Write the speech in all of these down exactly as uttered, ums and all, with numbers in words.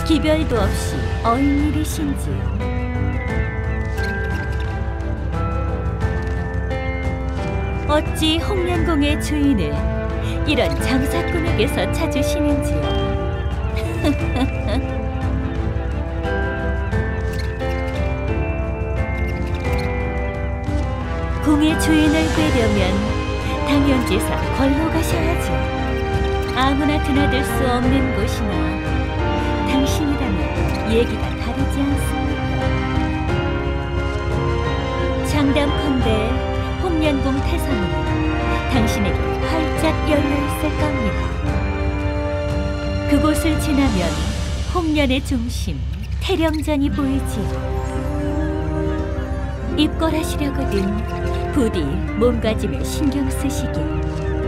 기별도 없이 어인일이신지요. 어찌 홍련궁의 주인을 이런 장사꾼에게서 찾으시는지요. 궁의 주인을 뵈려면 당연지사 걸로 가셔야죠. 아무나 드나들 수 없는 곳이나 당신이라면 얘기가 다르지 않습니까? 장담컨대 홍련궁 태성은 당신에게 활짝 열려있을 겁니다. 그곳을 지나면 홍련의 중심 태령전이 보이지요. 입궐하시려거든 부디 몸가짐에 신경 쓰시길.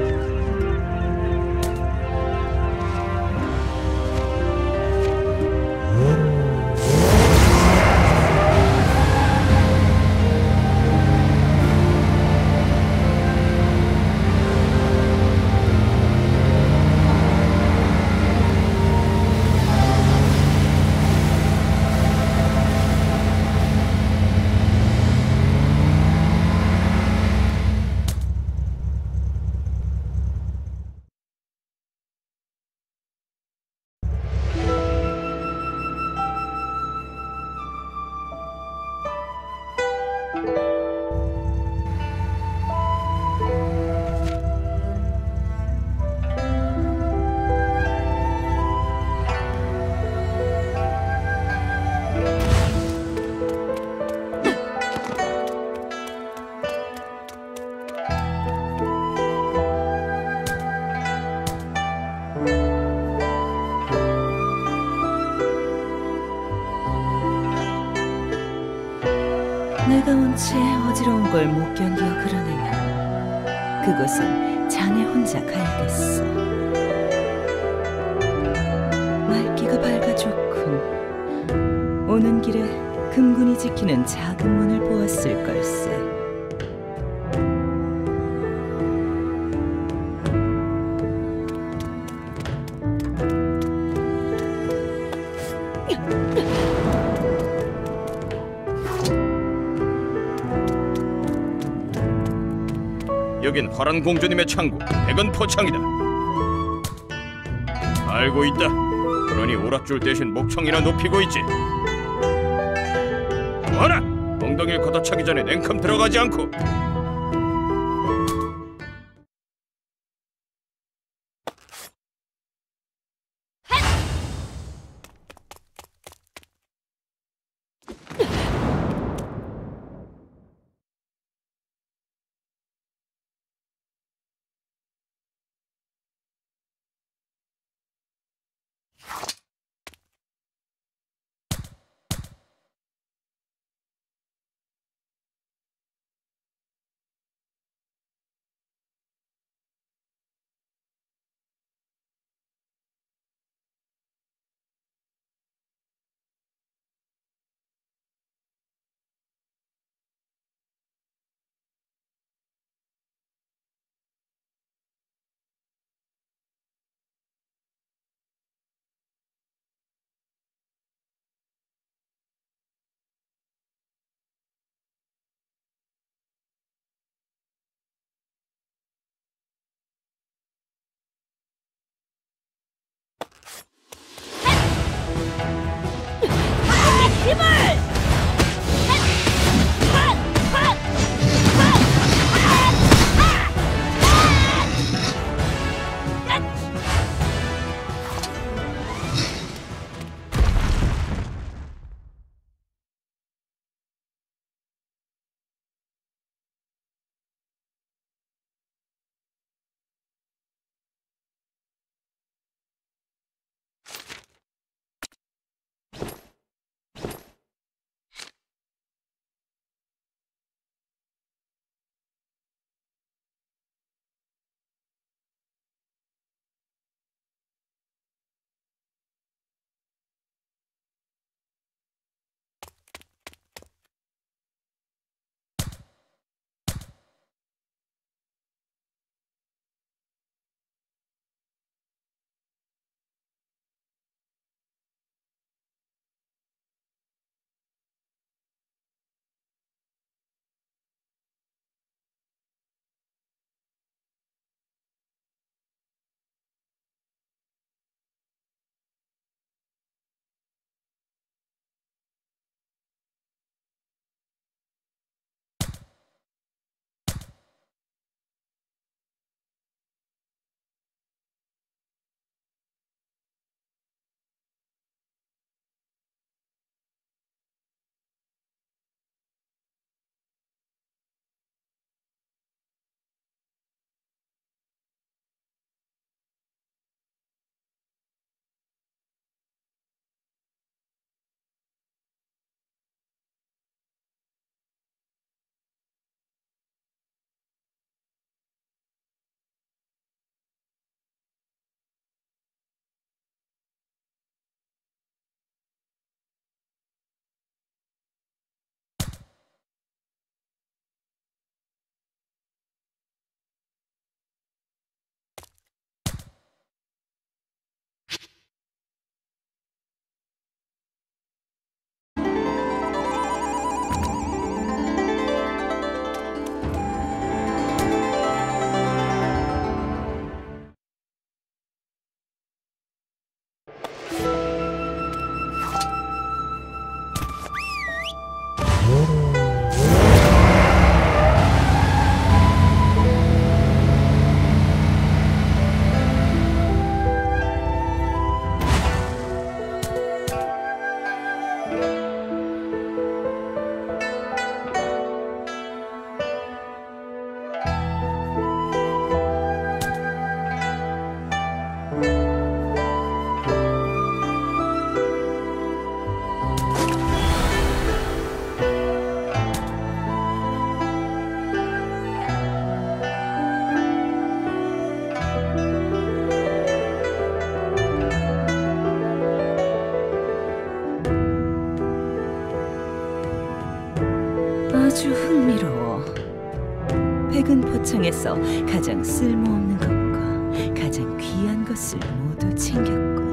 내가 원체 어지러운 걸 못 견디어 그러느냐. 그곳은 자네 혼자 가야겠어. 말기가 밝아졌군. 오는 길에 금군이 지키는 작은 문을 보았을 걸세. 여긴 화란 공주님의 창고 백은 포창이다. 알고 있다. 그러니 오랏줄 대신 목청이나 높이고 있지. 뭐하나? 엉덩이를 걷어차기 전에 냉큼 들어가지 않고. 중에서 가장 쓸모없는 것과 가장 귀한 것을 모두 챙겼군.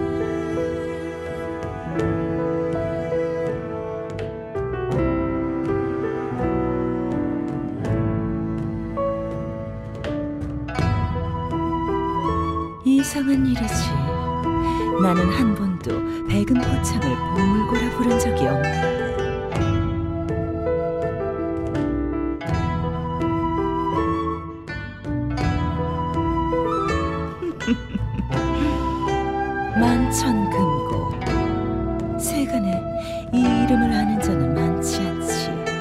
이상한 일이지. 나는 한 번도 백은 포창을 보물고라 부른 적이 없는데. 만천금고. 세간에 이 이름을 아는 자는 많지 않지.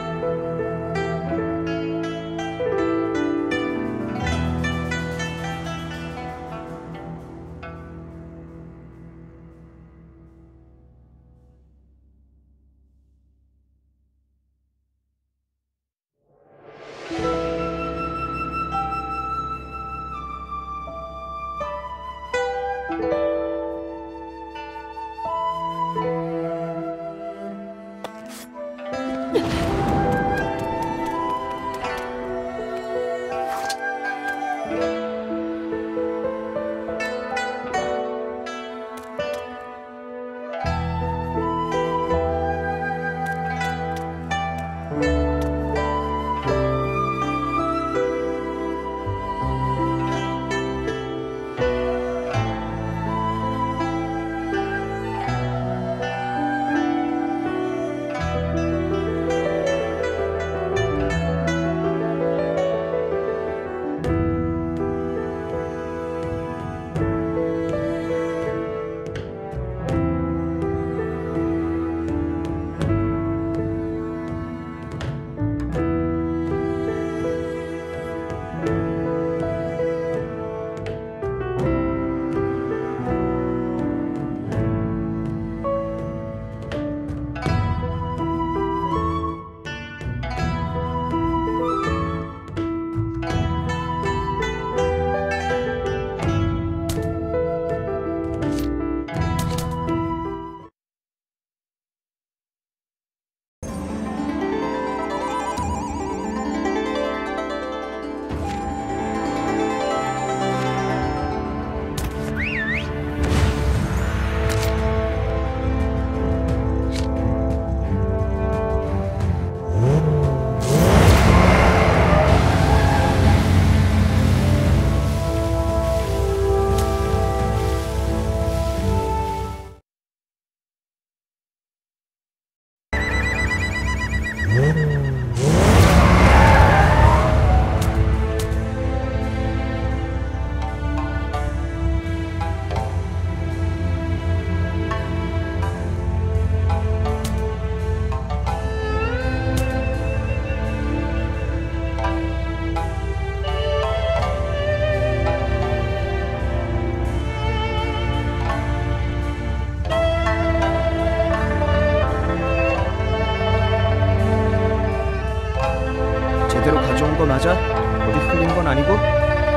제대로 가져온 거 맞아? 어디 흘린 건 아니고?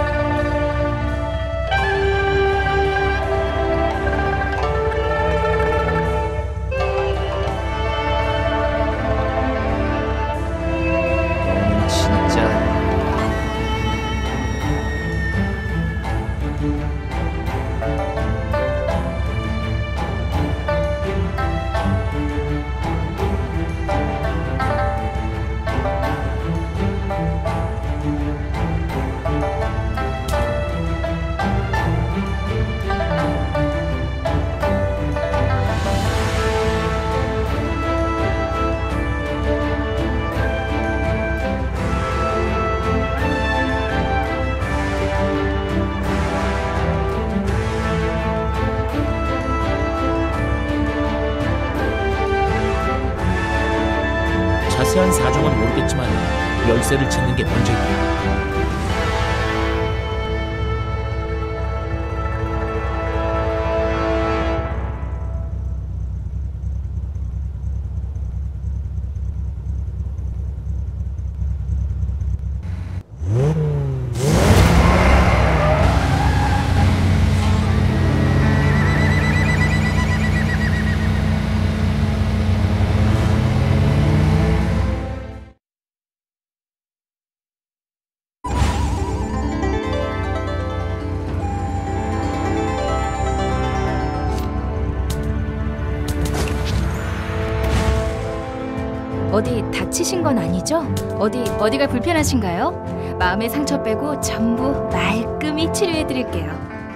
자세한 사정은 모르겠지만 열쇠를 찾는 게 먼저입니다. 어디 다치신 건 아니죠? 어디 어디가 불편하신가요? 마음의 상처 빼고 전부 말끔히 치료해 드릴게요.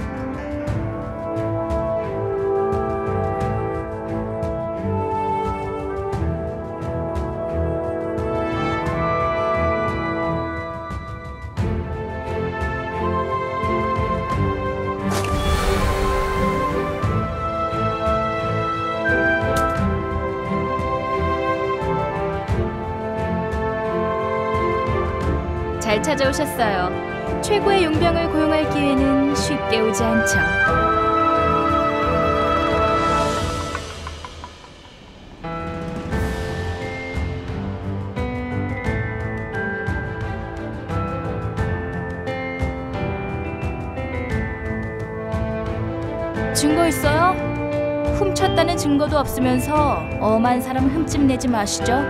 잘 찾아오셨어요. 최고의 용병을 고용할 기회는 쉽게 오지 않죠. 증거 있어요? 훔쳤다는 증거도 없으면서 엄한 사람 흠집 내지 마시죠.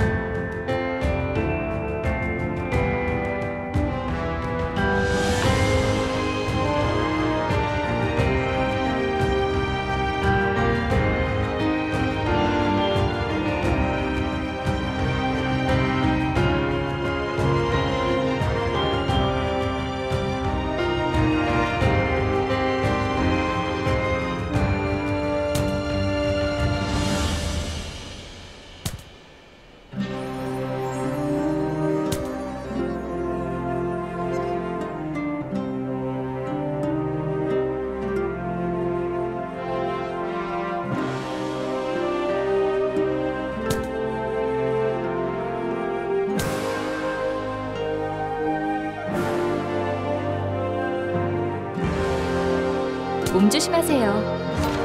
몸 조심하세요.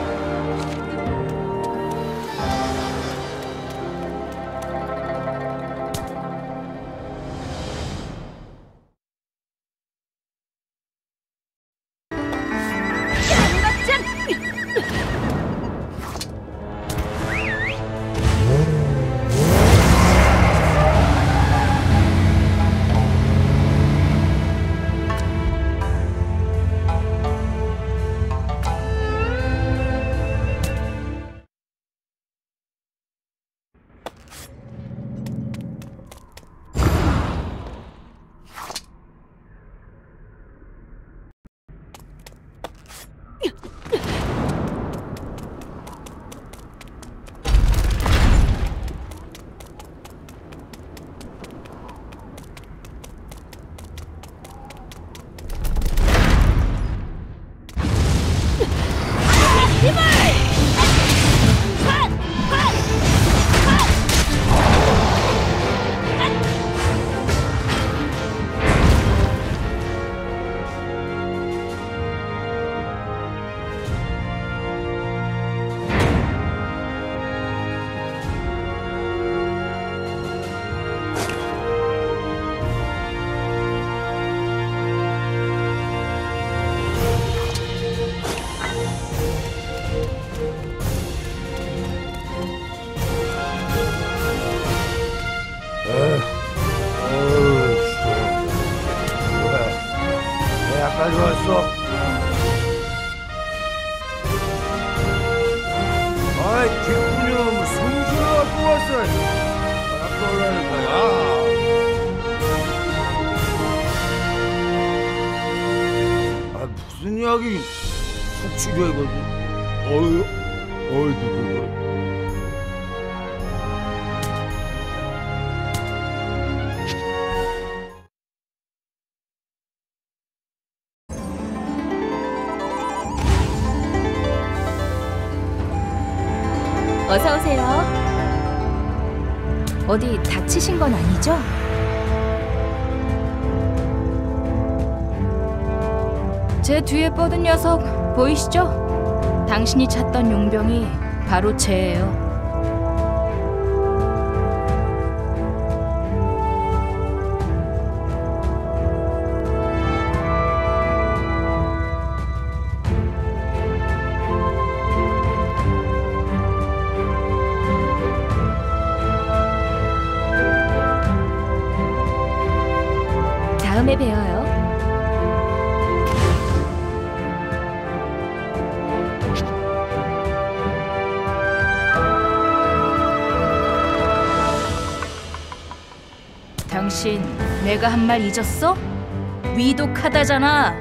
빨리 왔어. 아이, 뒷분이면 손주를 갖고 왔어. 갖고 오라니까, 야. 아, 무슨 이야기 푹 치료해거든. 어휴, 어이, 누구. 어서 오세요. 어디 다치신 건 아니죠? 제 뒤에 뻗은 녀석 보이시죠? 당신이 찾던 용병이 바로 쟤예요. 다음에 봬요. 당신 내가 한 말 잊었어? 위독하다잖아.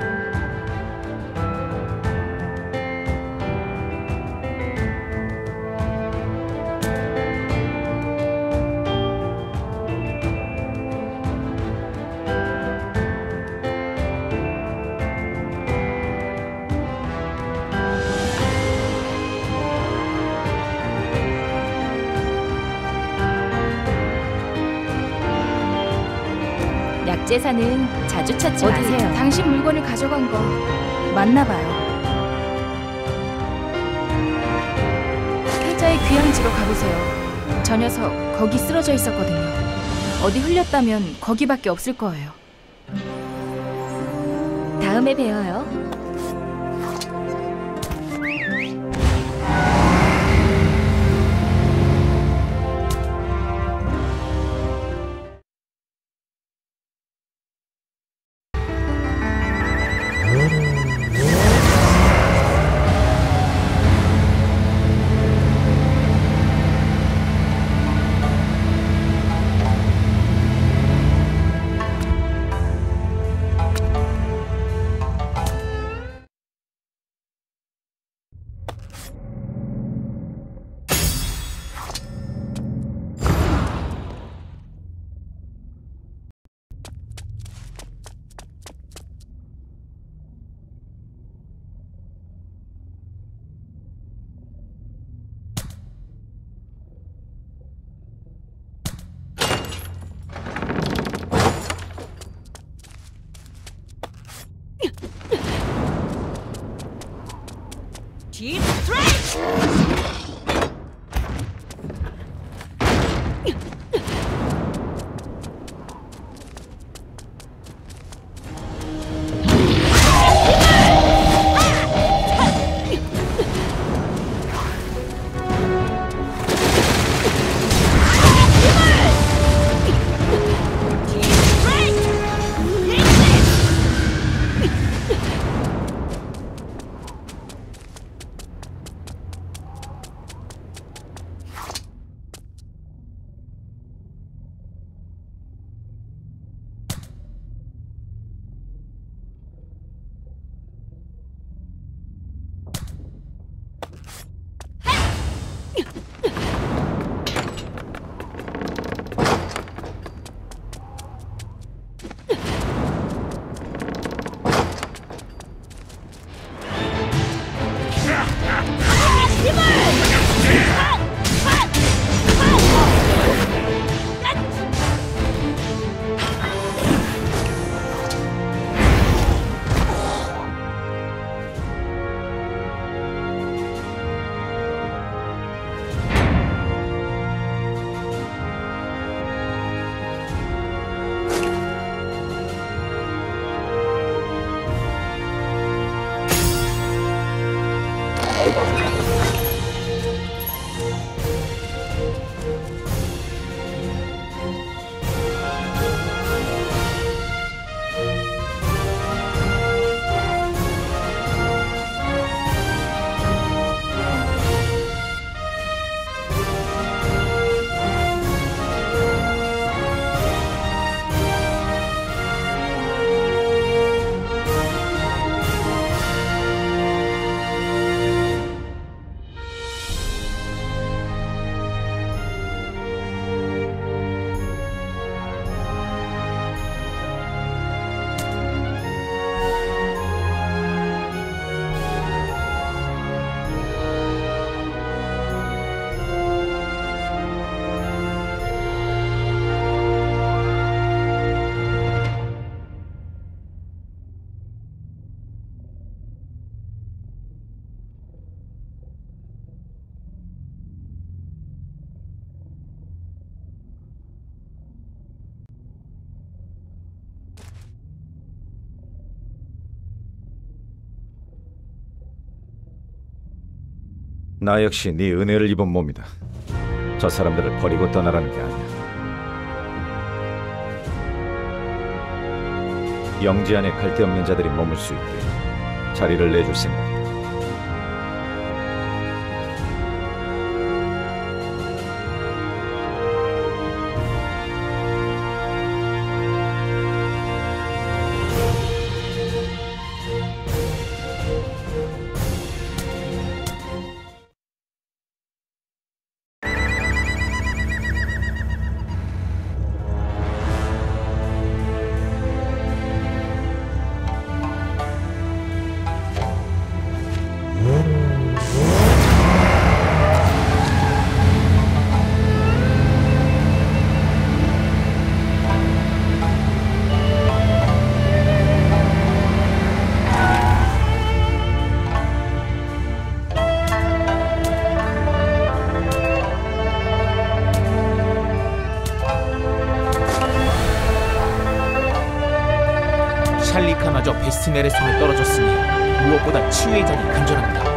약재사는 자주 찾지 어디 마세요. 당신 물건을 가져간 거 맞나 봐요. 패자의 귀향지로 가보세요. 저 녀석 거기 쓰러져 있었거든요. 어디 흘렸다면 거기밖에 없을 거예요. 다음에 봬요. 나 역시 네 은혜를 입은 몸이다. 저 사람들을 버리고 떠나라는 게 아니야. 영지 안에 갈데 없는 자들이 머물 수 있게 자리를 내줄 생각이다. 스멜의 손에 떨어졌으니 무엇보다 치유의 잔이 간절합니다.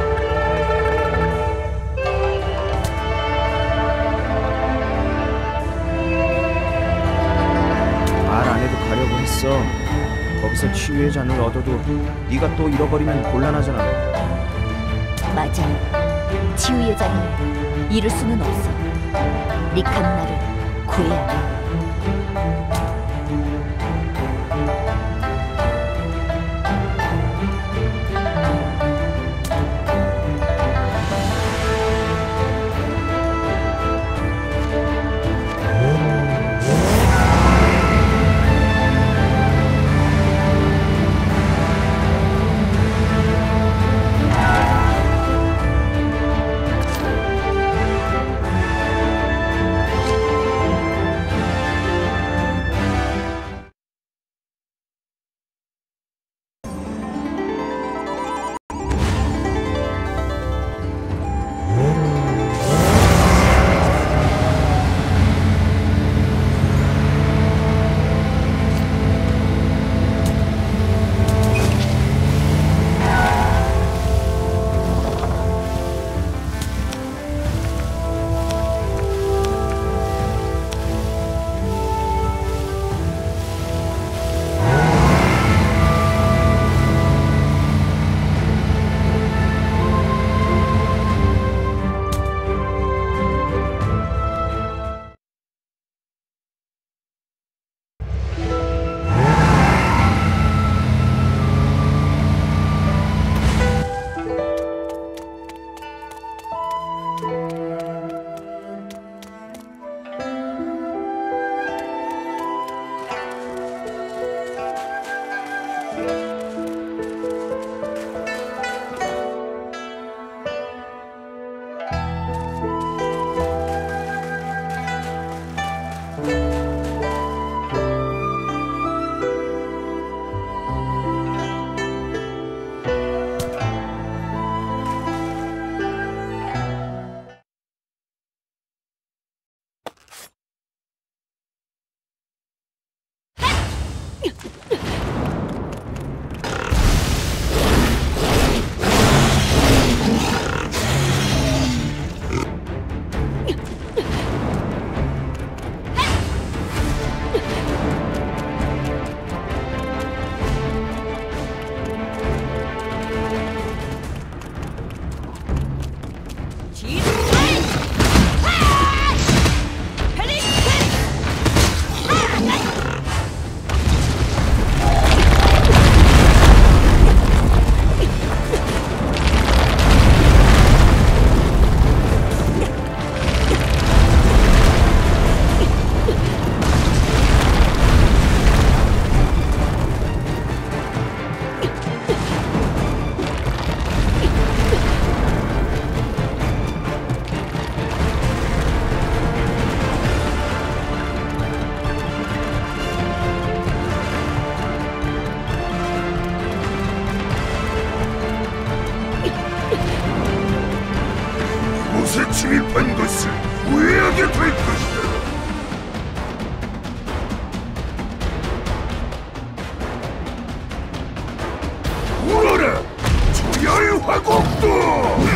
말 안 해도 가려고 했어. 거기서 치유의 잔을 얻어도 네가 또 잃어버리면 곤란하잖아. 맞아. 치유의 잔을 잃을 수는 없어. 리카는 나를 구해야 돼. 이곳에 침입한 것을 후회하게 될 것이다. 울어라! 조열 화곡도!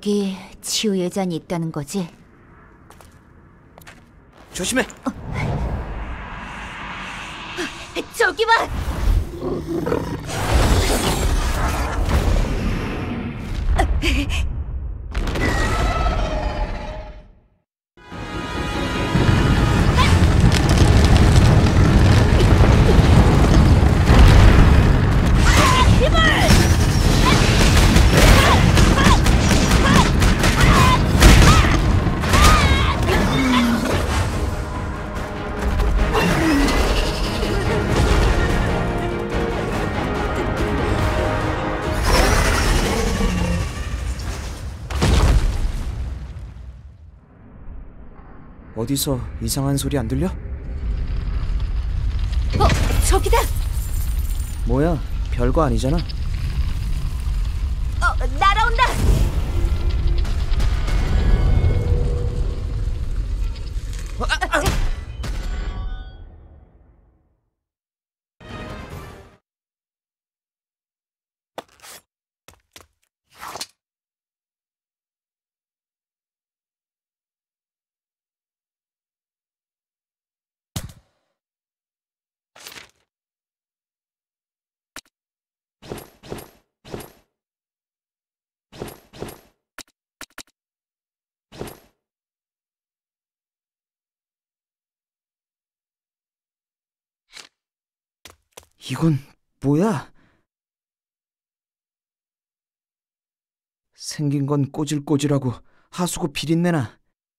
여기 치유의 잔이 있다는 거지? 조심해. 저기 봐! 어디서 이상한 소리 안 들려? 어, 저기다! 뭐야, 별거 아니잖아. 어, 날아온다! 이건 뭐야? 생긴 건 꼬질꼬질하고 하수구 비린내나.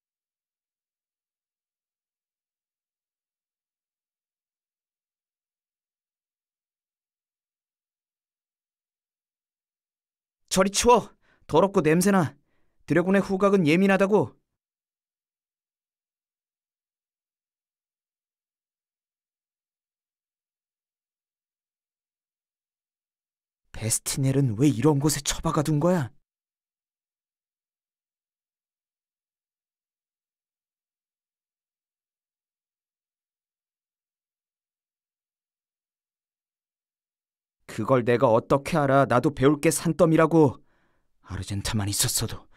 저리 치워. 더럽고 냄새나. 드래곤의 후각은 예민하다고. 베스티넬은 왜 이런 곳에 처박아 둔 거야? 그걸 내가 어떻게 알아? 나도 배울 게 산더미라고. 아르젠타만 있었어도.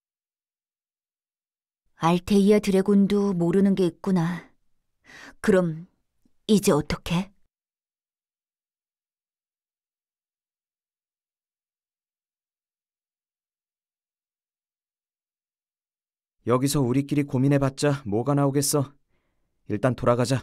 알테이아 드래곤도 모르는 게 있구나. 그럼 이제 어떡해? 여기서 우리끼리 고민해봤자 뭐가 나오겠어. 일단 돌아가자.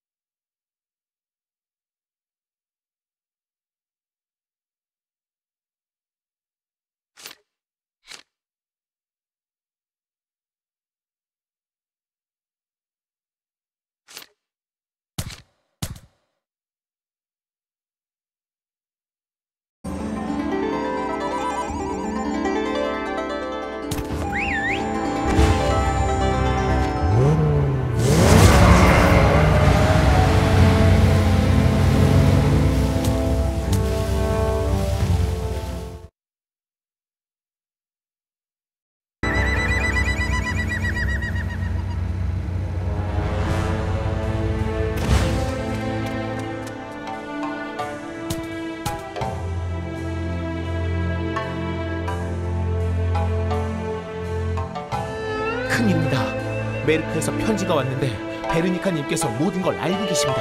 큰일입니다. 메르크에서 편지가 왔는데 베르니카님께서 모든 걸 알고 계십니다.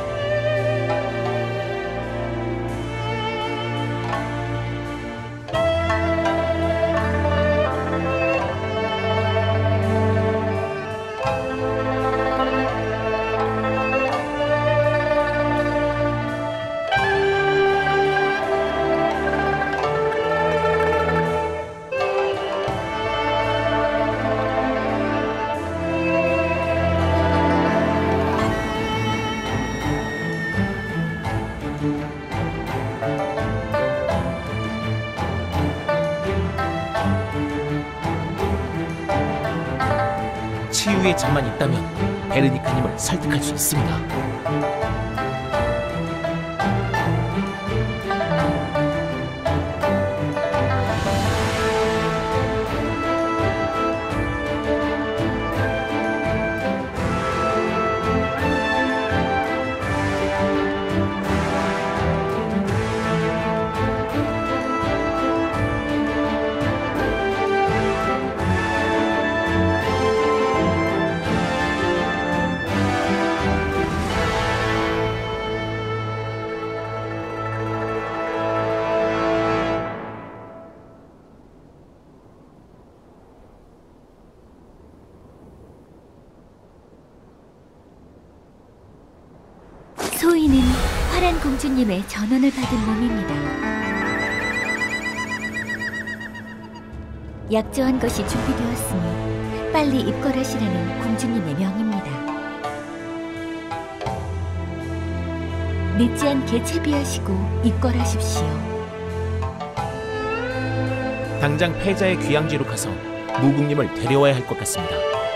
치유의 잔만 있다면 베르니카님을 설득할 수 있습니다. 호이는 화란 공주님의 전원을 받은 몸입니다. 약조한 것이 준비되었으니 빨리 입궐하시라는 공주님의 명입니다. 늦지 않게 채비하시고 입궐하십시오. 당장 패자의 귀양지로 가서 무국님을 데려와야 할 것 같습니다.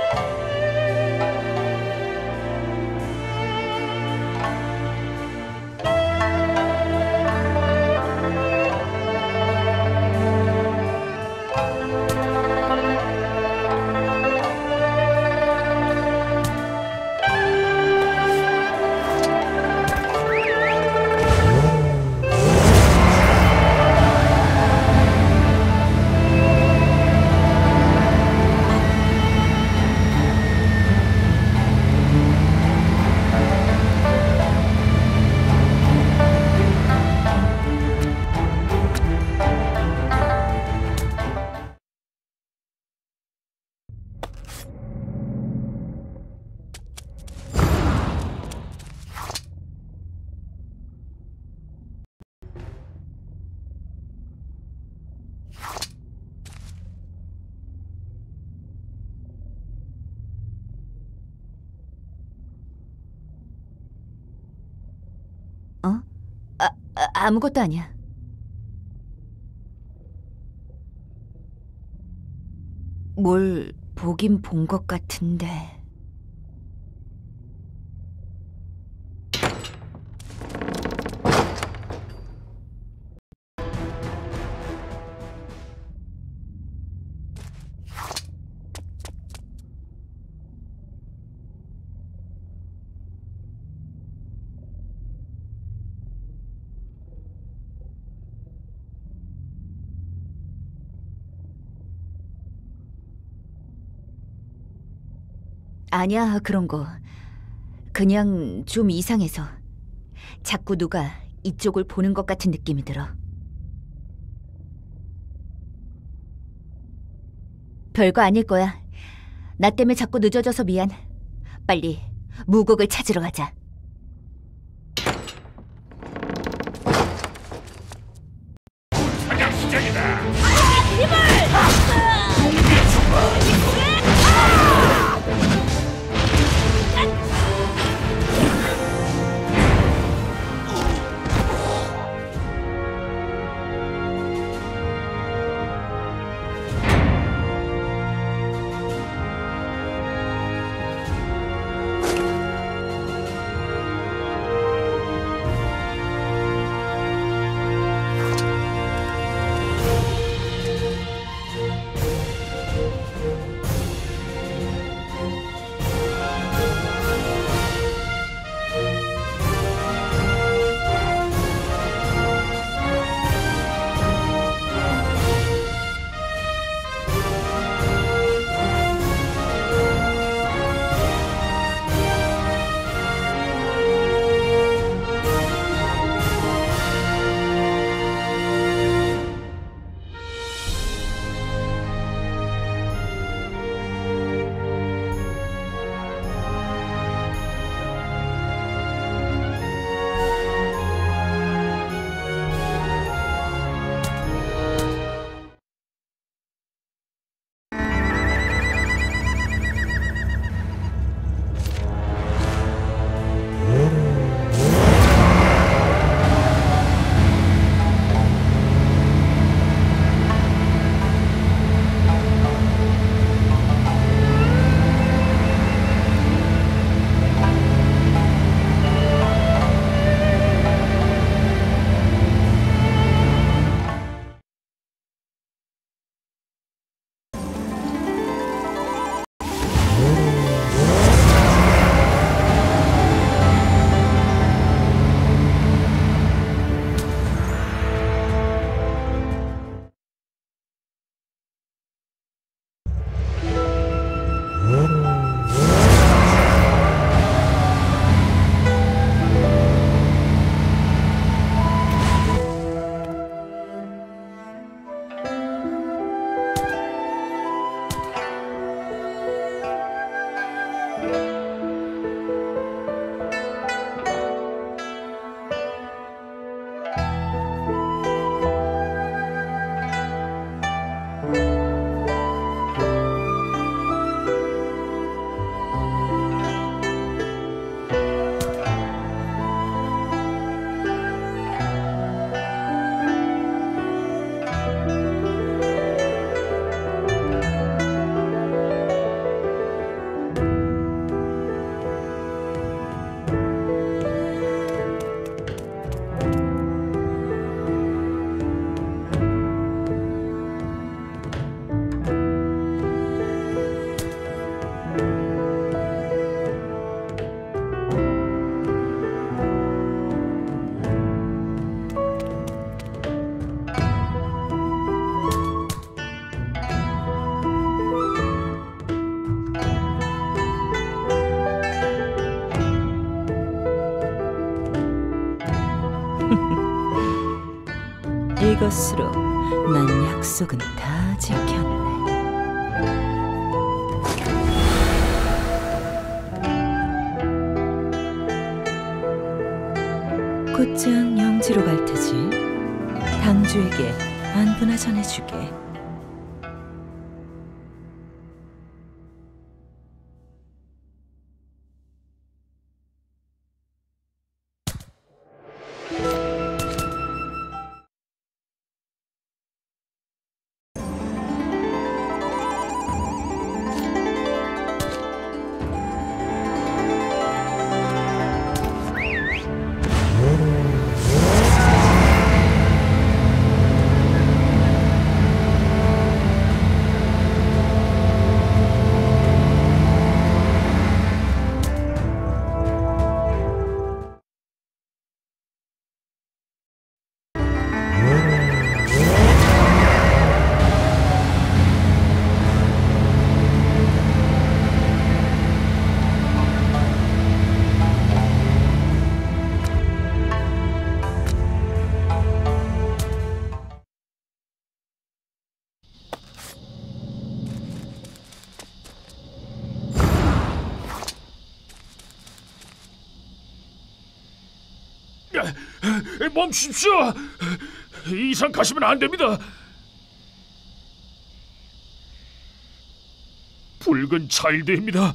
어? 아, 아, 아무것도 아니야. 뭘 보긴 본 것 같은데. 아니야, 그런 거. 그냥 좀 이상해서. 자꾸 누가 이쪽을 보는 것 같은 느낌이 들어. 별거 아닐 거야. 나 때문에 자꾸 늦어져서 미안. 빨리 무국을 찾으러 가자. 사냥 시작이다. 이것으로 난 약속은 다 지켰네. 곧장 영지로 갈 테지. 당주에게 안부나 전해주게. 멈추십시오. 이상 가시면 안 됩니다. 붉은 차일드입니다.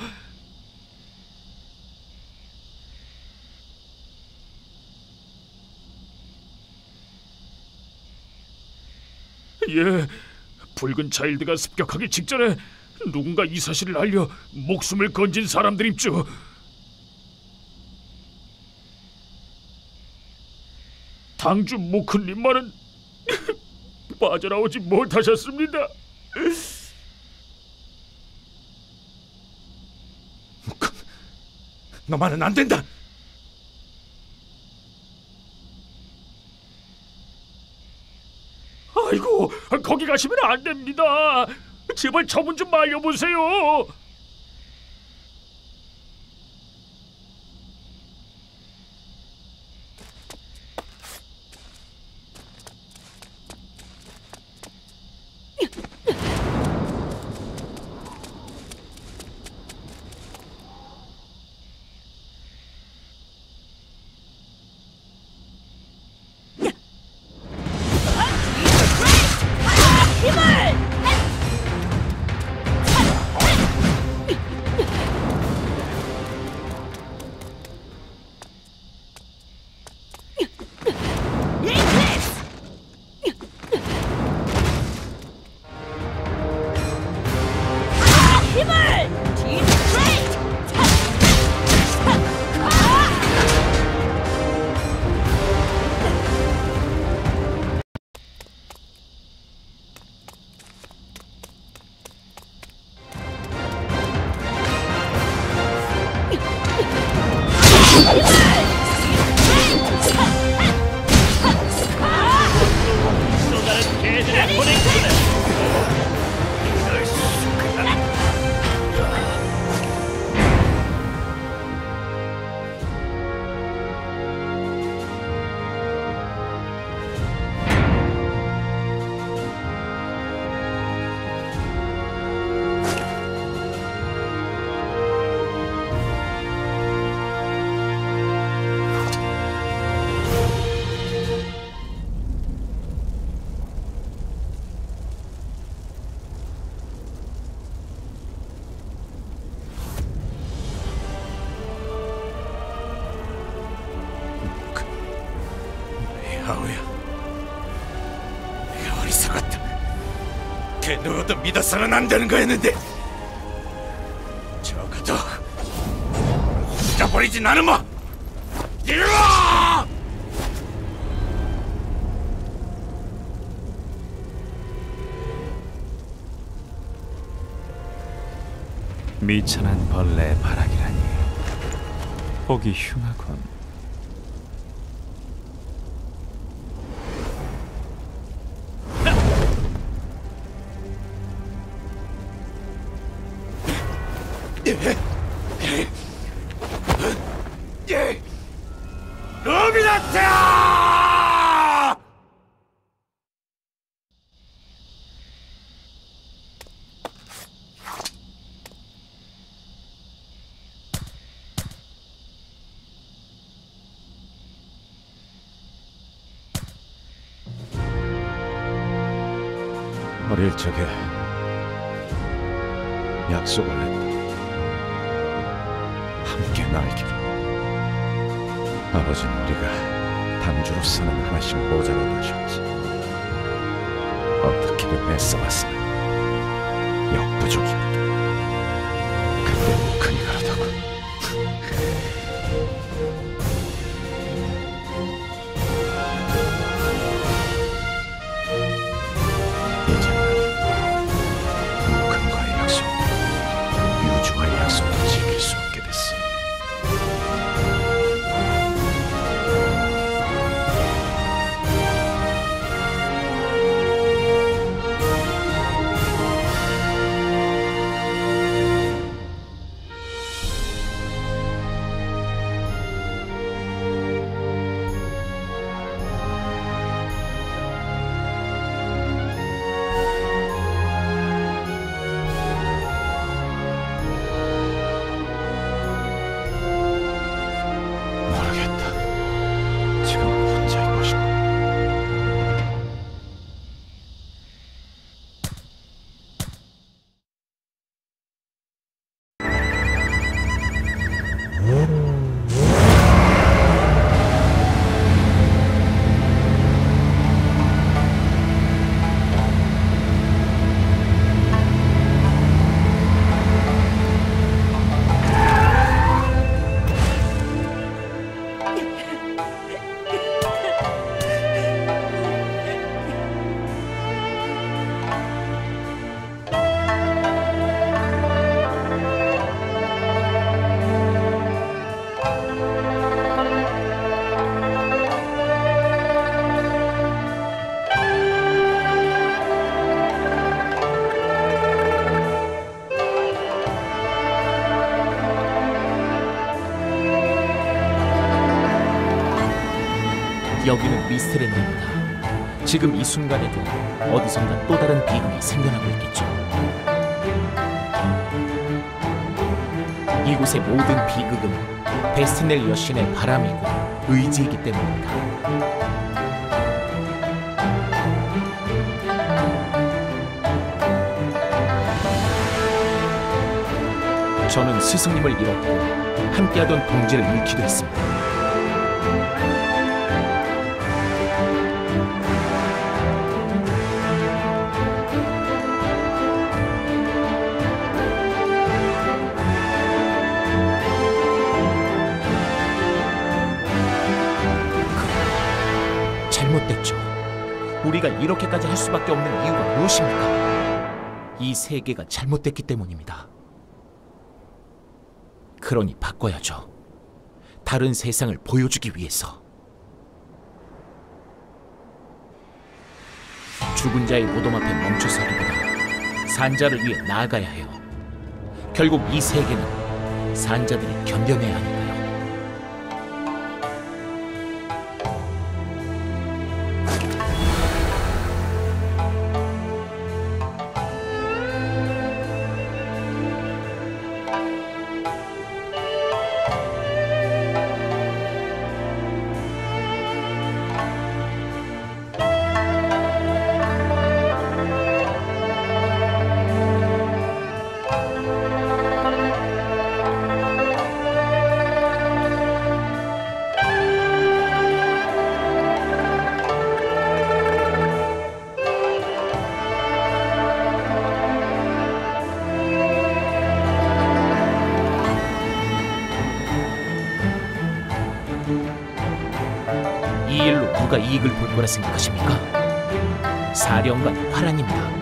예, 붉은 차일드가 습격하기 직전에 누군가 이 사실을 알려 목숨을 건진 사람들입죠. 당주 모크님만은 빠져나오지 못하셨습니다. 너만은 안 된다. 아이고, 거기 가시면 안 됩니다. 제발 저문 좀 말려보세요. 아우야, 내가 어리석었다. 걔 누구도 믿어서는 안 되는 거였는데 적어도 혼자 버리진 않으마. 이리와! 미천한 벌레의 바람이라니 보기 흉하군. 루미나타! 어릴 적에 약속을 했다. 함께 날기로. 아버지는 우리가 당주로서는 하나씩 모자라다 하셨지. 어떻게든 애써봤으나 역부족이었다. 그때 큰이 그러더군. 누군가의 약속, 유주와의 약속도 지킬 수 없게 됐어. 여기는 미스테렌입니다. 지금 이 순간에도 어디선가 또 다른 비극이 생겨나고 있겠죠. 이곳의 모든 비극은 베스티넬 여신의 바람이고 의지이기 때문입니다. 저는 스승님을 잃었고 함께하던 동지를 잃기도 했습니다. 잘못됐죠. 우리가 이렇게까지 할 수밖에 없는 이유가 무엇입니까? 이 세계가 잘못됐기 때문입니다. 그러니 바꿔야죠. 다른 세상을 보여주기 위해서. 죽은 자의 무덤 앞에 멈춰서기보다 산자를 위해 나아가야 해요. 결국 이 세계는 산자들이 견뎌내야 하니까요. 이 일로 누가 이익을 볼 거라 생각하십니까? 사령관 화란입니다.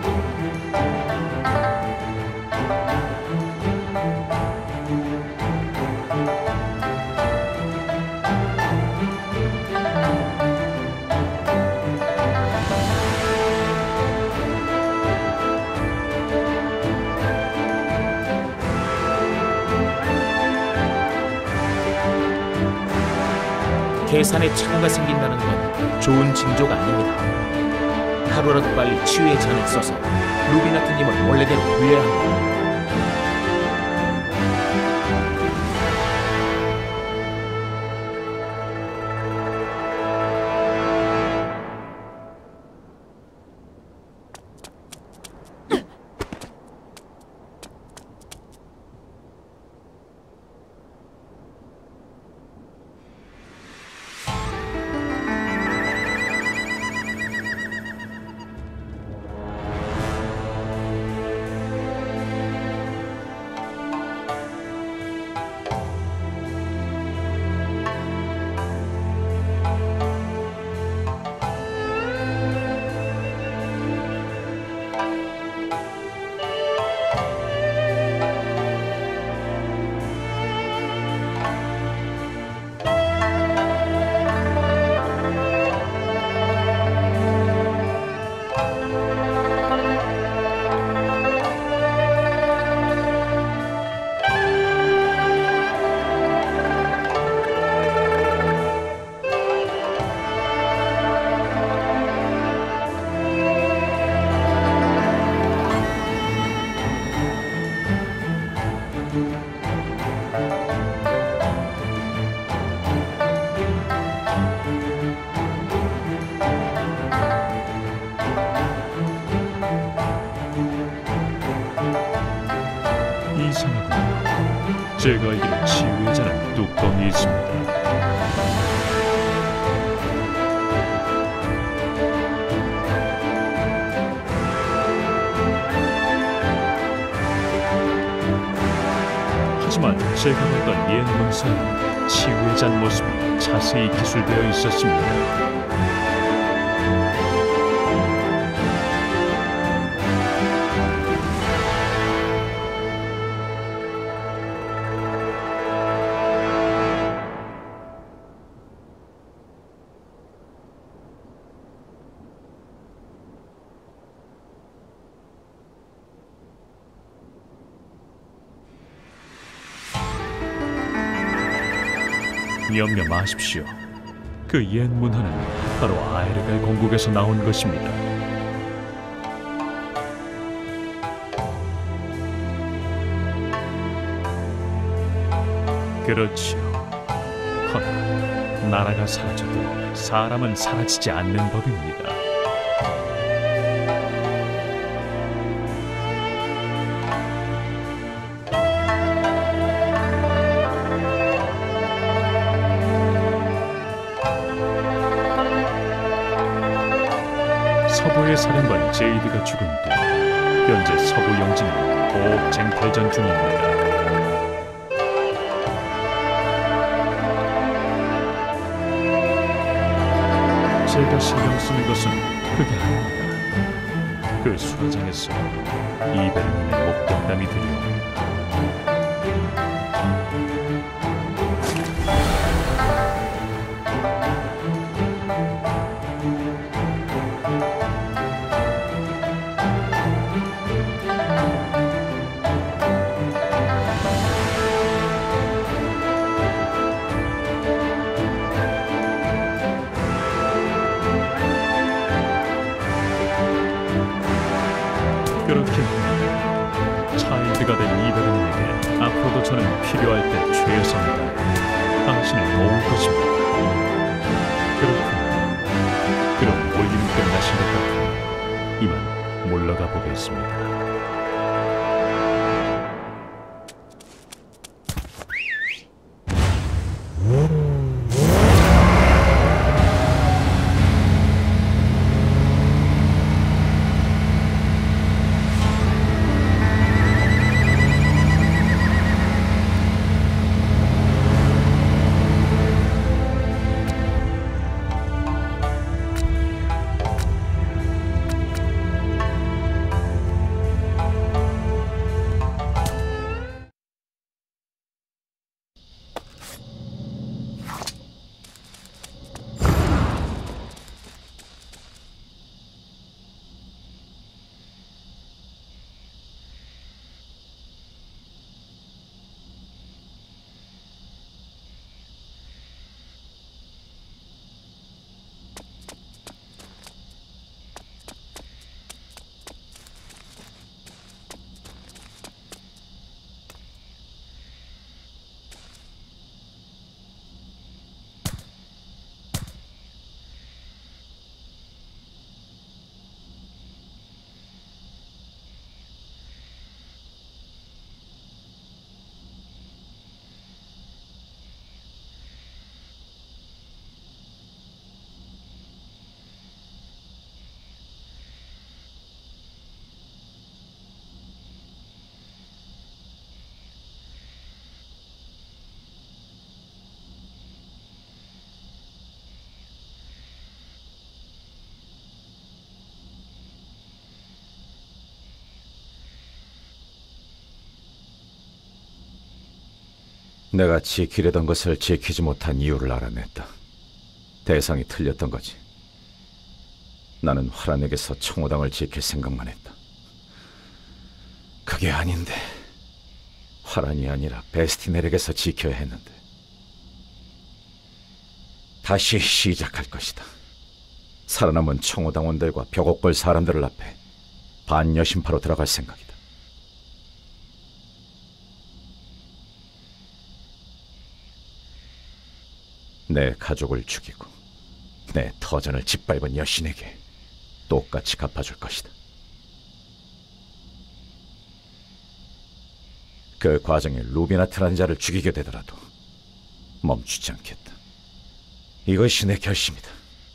계산에 착오가 생긴다는 건 좋은 징조가 아닙니다. 하루라도 빨리 치유의 잔을 써서 루비나트님을 원래대로 돌려야 합니다. 이상하군요. 제가 알기로 치유의 잔은 뚜껑이 있습니다. 하지만 제가 봤던 옛 문서에는 치유의 잔 모습이 자세히 기술되어 있었습니다. 염려 마십시오. 그 옛 문화는 바로 아에르갈 공국에서 나온 것입니다. 그렇지요. 허나 나라가 사라져도 사람은 사라지지 않는 법입니다. 서부의 사령관 제이드가 죽은 뒤 현재 서부 영지는 고혹 쟁탈전 중입니다. 제가 신경 쓰는 것은 그게 아닙니다. 그 수라장에서 이베르님의 목격담이 들려옵니다. 그렇게 차일드가 된 이베르님에게 앞으로도 저는 필요할 때 최선을 다해 당신을 도울 것입니다. 그렇군요. 그럼 볼일은 끝나신 것 같으니 이만 물러가 보겠습니다. 내가 지키려던 것을 지키지 못한 이유를 알아냈다. 대상이 틀렸던 거지. 나는 화란에게서 청호당을 지킬 생각만 했다. 그게 아닌데 화란이 아니라 베스티넬에게서 지켜야 했는데. 다시 시작할 것이다. 살아남은 청호당원들과 벽옥걸 사람들을 앞에 반여심파로 들어갈 생각이다. 내 가족을 죽이고 내 터전을 짓밟은 여신에게 똑같이 갚아줄 것이다. 그 과정에 루비나트라는 자를 죽이게 되더라도 멈추지 않겠다. 이것이 내 결심이다.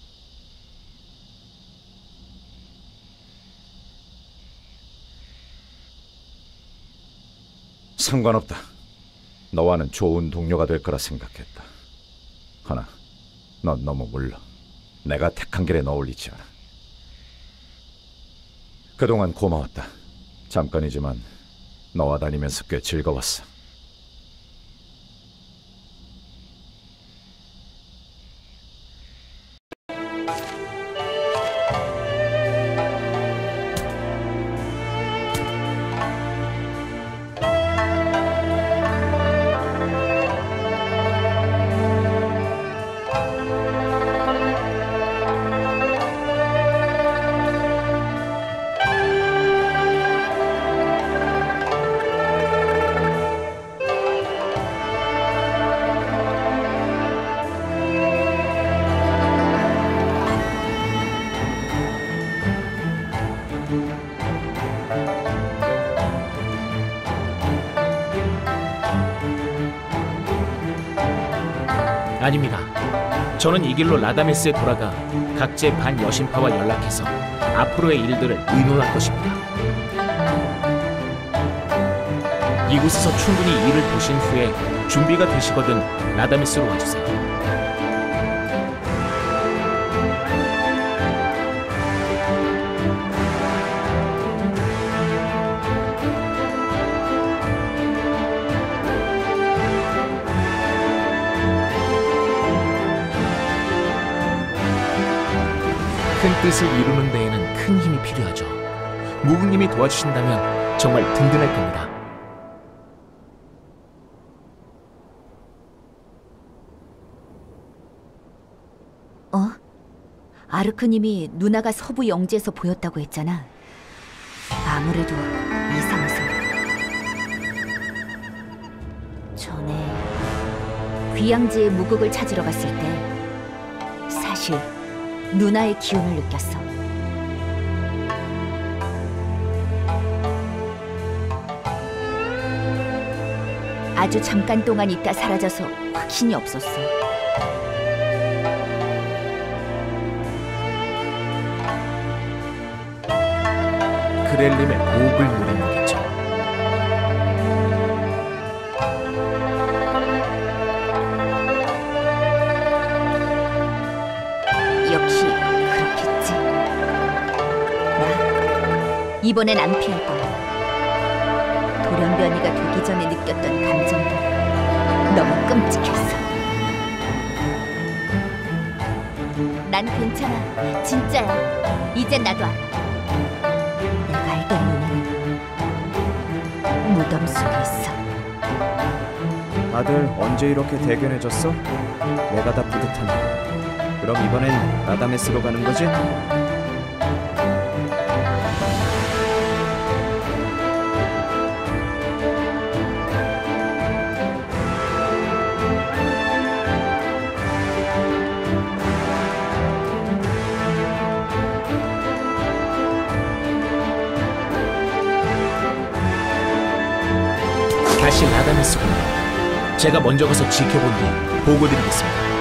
상관없다. 너와는 좋은 동료가 될 거라 생각했다. 허나 넌 너무 물러. 내가 택한 길에 너 어울리지 않아. 그동안 고마웠다. 잠깐이지만 너와 다니면서 꽤 즐거웠어. 아닙니다. 저는 이 길로 라다메스에 돌아가 각지의 반여신파와 연락해서 앞으로의 일들을 의논할 것입니다. 이곳에서 충분히 일을 보신 후에 준비가 되시거든 라다메스로 와주세요. 큰 뜻을 이루는 데에는 큰 힘이 필요하죠. 무궁님이 도와주신다면 정말 든든할 겁니다. 어? 아르크님이 누나가 서부 영지에서 보였다고 했잖아. 아무래도 이상해서. 전에 귀양지의 무극을 찾으러 갔을 때 사실 누나의 기운을 느꼈어. 아주 잠깐 동안 있다 사라져서 확신이 없었어. 그렐림의 보복을 노린 거겠죠. 역시 그렇겠지. 나 이번엔 안 피할 거야. 돌연변이가 되기 전에 느꼈던 감정들 너무 끔찍했어. 난 괜찮아. 진짜야. 이젠 나도 알아. 내가 알던 누나는 무덤 속에 있어. 다들 언제 이렇게 대견해졌어? 내가 다 뿌듯하네. 그럼 이번엔 라다메스로 가는 거지? 다시 라다메스군요. 제가 먼저 가서 지켜본 뒤 보고드리겠습니다.